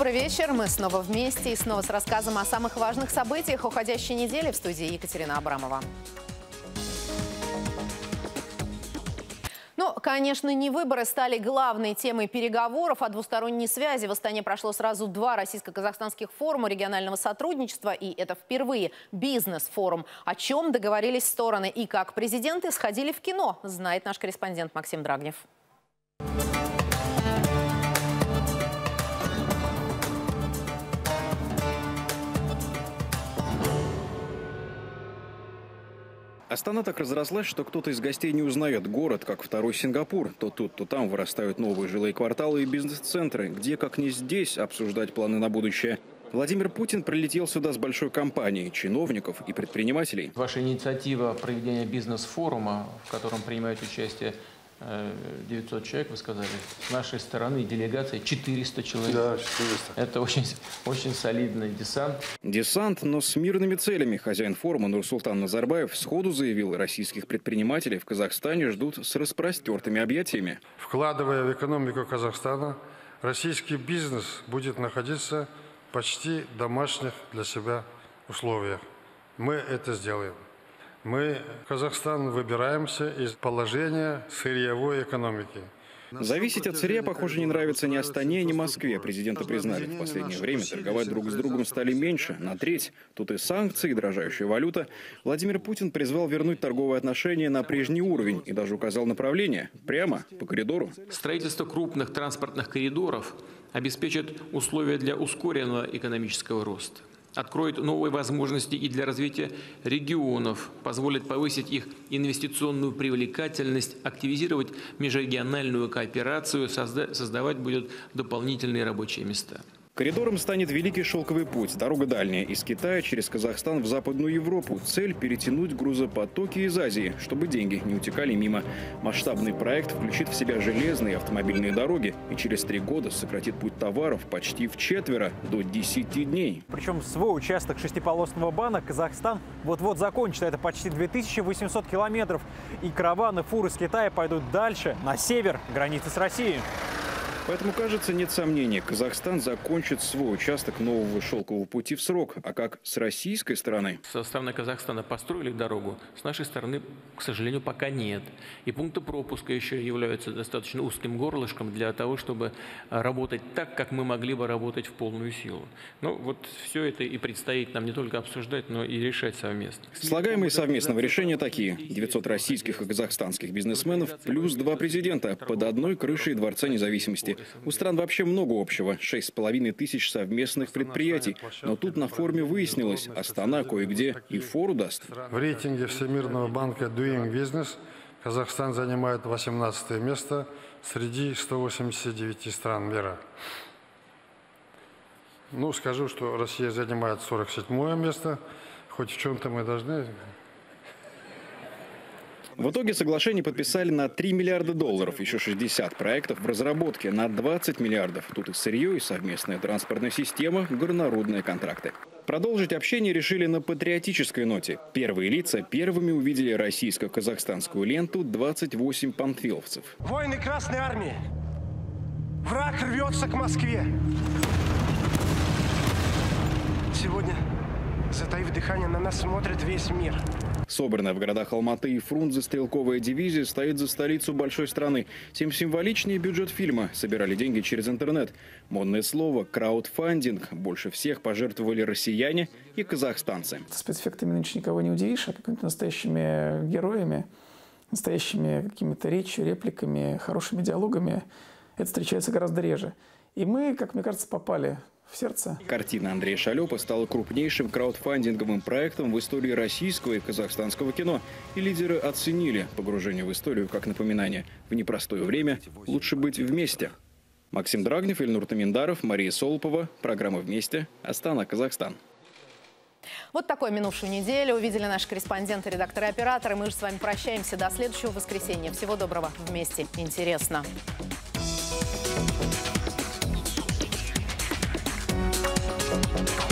Добрый вечер. Мы снова вместе и снова с рассказом о самых важных событиях уходящей недели в студии Екатерина Абрамова. Ну, конечно, не выборы стали главной темой переговоров о двусторонней связи. В Астане прошло сразу 2 российско-казахстанских форума регионального сотрудничества. И это впервые бизнес-форум. О чем договорились стороны и как президенты сходили в кино, знает наш корреспондент Максим Драгнев. Астана так разрослась, что кто-то из гостей не узнает город, как второй Сингапур. То тут, то там вырастают новые жилые кварталы и бизнес-центры, где, как не здесь, обсуждать планы на будущее. Владимир Путин прилетел сюда с большой компанией чиновников и предпринимателей. Ваша инициатива проведения бизнес-форума, в котором принимают участие 900 человек, вы сказали, с нашей стороны делегация 400 человек. Да, 400. Это очень солидный десант. Десант, но с мирными целями. Хозяин форума Нурсултан Назарбаев сходу заявил, российских предпринимателей в Казахстане ждут с распростертыми объятиями. Вкладывая в экономику Казахстана, российский бизнес будет находиться почти в домашних для себя условиях. Мы это сделаем. Мы, Казахстан, выбираемся из положения сырьевой экономики. Зависеть от сырья, похоже, не нравится ни Астане, ни Москве. Президенты признали, в последнее время торговать друг с другом стали меньше, на треть. Тут и санкции, и дорожающая валюта. Владимир Путин призвал вернуть торговые отношения на прежний уровень и даже указал направление – прямо по коридору. Строительство крупных транспортных коридоров обеспечит условия для ускоренного экономического роста. Откроет новые возможности и для развития регионов, позволит повысить их инвестиционную привлекательность, активизировать межрегиональную кооперацию, создавать будет дополнительные рабочие места. Коридором станет Великий Шелковый путь, дорога дальняя, из Китая через Казахстан в Западную Европу. Цель – перетянуть грузопотоки из Азии, чтобы деньги не утекали мимо. Масштабный проект включит в себя железные автомобильные дороги и через 3 года сократит путь товаров почти вчетверо, до 10 дней. Причем свой участок шестиполосного бана Казахстан вот-вот закончит. Это почти 2800 километров. И караваны, фуры с Китая пойдут дальше, на север, границы с Россией. Поэтому, кажется, нет сомнений, Казахстан закончит свой участок нового шелкового пути в срок. А как с российской стороны? Со стороны Казахстана построили дорогу, с нашей стороны, к сожалению, пока нет. И пункты пропуска еще являются достаточно узким горлышком для того, чтобы работать так, как мы могли бы работать в полную силу. Ну вот все это и предстоит нам не только обсуждать, но и решать совместно. Слагаемые совместного решения такие. 900 российских и казахстанских бизнесменов плюс 2 президента под одной крышей Дворца независимости. У стран вообще много общего – 6500 совместных предприятий. Но тут на форуме выяснилось, Астана кое-где и фору даст. В рейтинге Всемирного банка Doing Business Казахстан занимает 18 место среди 189 стран мира. Ну, скажу, что Россия занимает 47 место, хоть в чем-то мы должны... В итоге соглашение подписали на $3 миллиарда, еще 60 проектов в разработке на 20 миллиардов. Тут и сырье, и совместная транспортная система, горнорудные контракты. Продолжить общение решили на патриотической ноте. Первые лица первыми увидели российско-казахстанскую ленту 28 панфиловцев. Воины Красной Армии! Враг рвется к Москве! Сегодня, затаив дыхание, на нас смотрит весь мир. Собранная в городах Алматы и Фрунзе стрелковая дивизия стоит за столицу большой страны. Тем символичнее бюджет фильма. Собирали деньги через интернет. Модное слово – краудфандинг. Больше всех пожертвовали россияне и казахстанцы. Спецэффектами нынче никого не удивишь, а какими-то настоящими героями, настоящими какими-то речью, репликами, хорошими диалогами. Это встречается гораздо реже. И мы, как мне кажется, попали в сердце. Картина Андрея Шалёпа стала крупнейшим краудфандинговым проектом в истории российского и казахстанского кино. И лидеры оценили погружение в историю как напоминание. В непростое время лучше быть вместе. Максим Драгнев, Ильнур Таминдаров, Мария Солопова. Программа «Вместе». Астана, Казахстан. Вот такой минувшую неделю увидели наши корреспонденты, редакторы и операторы. Мы же с вами прощаемся до следующего воскресенья. Всего доброго. Вместе интересно. We'll be right back.